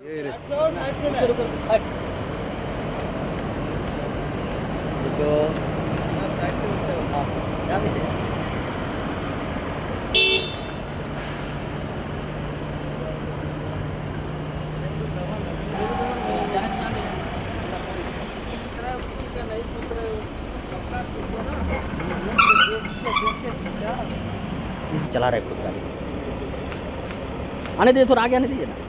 ये रे चला रहे खुद गाड़ी। आने दीजिए, थोड़ा आगे आने दीजिए ना।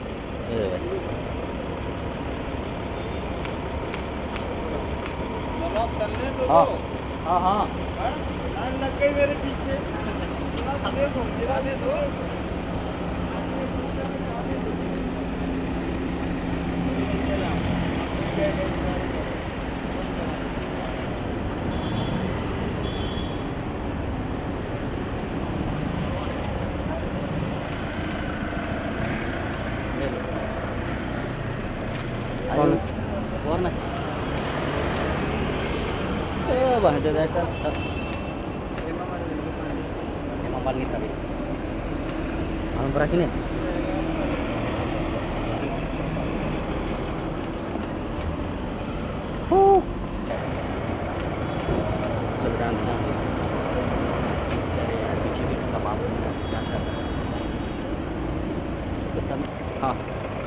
हाँ हाँ हाँ लाइन लग गई मेरे पीछे। और ना bahasa dasar emang paling tapi malam berak ini sebenarnya dari biji sama apa pesan हाँ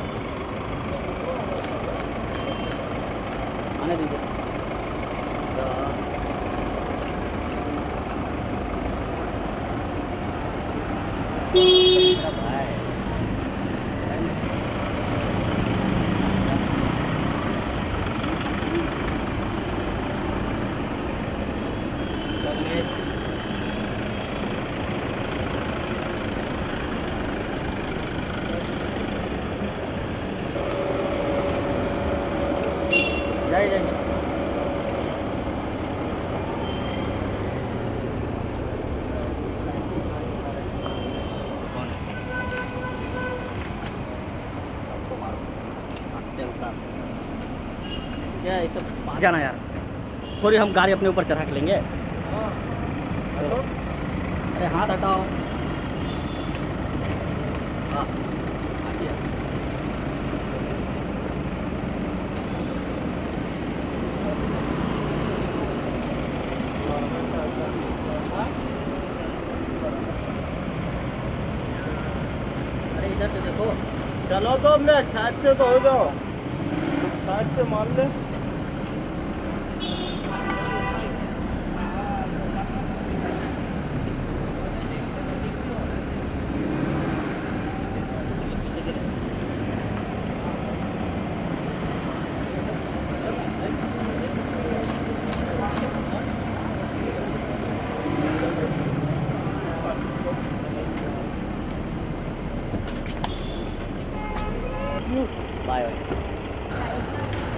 आने दीजिए जाइए क्या ये सब जाना यार, थोड़ी हम गाड़ी अपने ऊपर चढ़ा के लेंगे। अरे हाथ हटाओ। हाँ अरे इधर से देखो। चलो तो मैं साइड से तो हो जाओ, साइड से मार ले। बाय।